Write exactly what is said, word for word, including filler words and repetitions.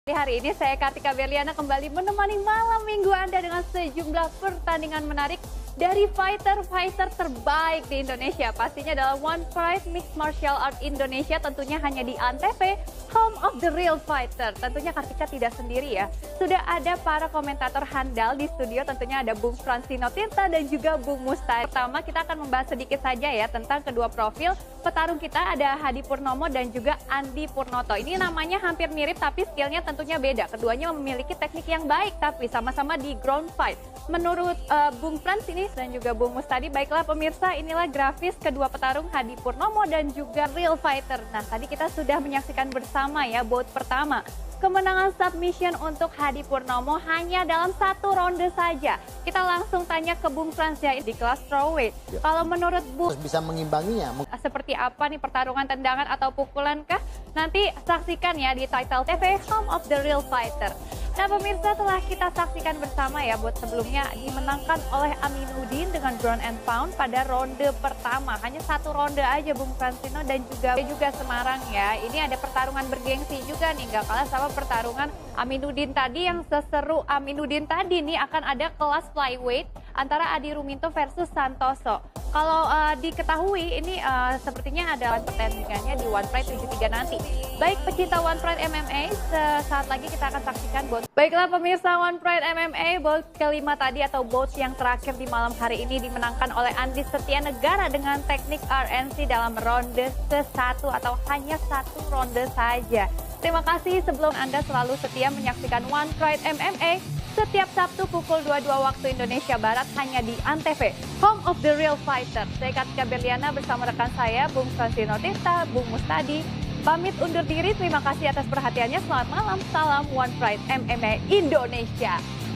Di hari ini saya Kartika Berliana kembali menemani malam minggu Anda dengan sejumlah pertandingan menarik dari fighter-fighter terbaik di Indonesia. Pastinya dalam One Pride Mixed Martial Art Indonesia, tentunya hanya di Antv, Home of the Real Fighter. Tentunya Kartika tidak sendiri ya. Sudah ada para komentator handal di studio, tentunya ada Bung Fransino Tirta dan juga Bung Mustadi. Pertama kita akan membahas sedikit saja ya tentang kedua profil petarung kita, ada Hadi Purnomo dan juga Andi Purnoto. Ini namanya hampir mirip tapi skillnya tentunya beda. Keduanya memiliki teknik yang baik tapi sama-sama di ground fight. Menurut uh, Bung Frans ini dan juga Bung Mustadi, baiklah pemirsa, inilah grafis kedua petarung Hadi Purnomo dan juga Real Fighter. Nah, tadi kita sudah menyaksikan bersama ya bout pertama. Kemenangan submission untuk Hadi Purnomo hanya dalam satu ronde saja. Kita langsung tanya ke Bung Frans ya di kelas strawweight. Ya. Kalau menurut Bung, bisa mengimbanginya. Seperti apa nih pertarungan tendangan atau pukulan kah? Nanti saksikan ya di Title T V Home of the Real Fighter. Nah pemirsa, telah kita saksikan bersama ya buat sebelumnya dimenangkan oleh Aminuddin dengan ground and pound pada ronde pertama. Hanya satu ronde aja Bung Fransino dan juga juga Semarang ya. Ini ada pertarungan bergengsi juga nih, gak kalah sama pertarungan Aminuddin tadi yang seseru Aminuddin tadi nih. Akan ada kelas flyweight antara Adi Ruminto versus Santoso. Kalau uh, diketahui ini uh, sepertinya ada pertandingannya di One Pride tujuh puluh tiga nanti. Baik pecinta One Pride M M A, sesaat lagi kita akan saksikan bout. Baiklah pemirsa One Pride M M A, bout kelima tadi atau bout yang terakhir di malam hari ini dimenangkan oleh Andi Setianegara dengan teknik R N C dalam ronde ke satu atau hanya satu ronde saja. Terima kasih sebelum Anda selalu setia menyaksikan One Pride M M A. Setiap Sabtu pukul dua puluh dua waktu Indonesia Barat hanya di Antv, Home of the Real Fighter. Saya Kartika Berliana bersama rekan saya, Bung Fransino Tirta, Bung Mustadi. Pamit undur diri, terima kasih atas perhatiannya. Selamat malam, salam One Pride M M A Indonesia.